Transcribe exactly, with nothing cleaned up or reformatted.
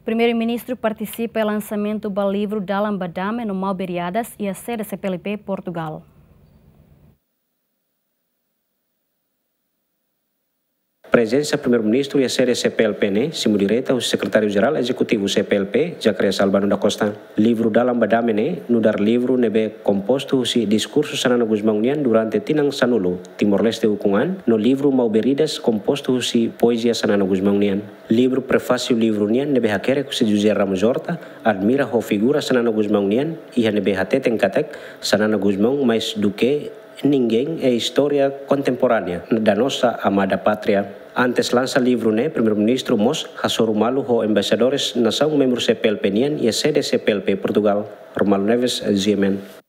Primeiro-Ministro participa no lançamento do livro Dalam Badame no Malberiadas e a sede C P L P Portugal. Presença do Primeiro-Ministro e a sede C P L P, né? Simo direta o Secretário-Geral Executivo C P L P, Zacarias Albano da Costa. Livro Dalam Badame, né? No dar livro nebe composto si discurso Sanana Guzmão Nian durante Tinang Sanulu, Timor-Leste Ukungan, no livro Malberidas composto si poesia Sanana Guzmão Nian. Livro prefácio livro Nian nebe hakere ku si José Ramos Horta, admira ho figura Sanana Guzmão Nian e nebe hateten katek Sanana Guzmão mais do que ninguém é história contemporânea da nossa amada pátria. Antes lança livro, né, Primeiro-Ministro Mos Hasorumalu ho embaixadores nação membro C P L P Nian e a sede C P L P Portugal. Romalo Neves, G M N.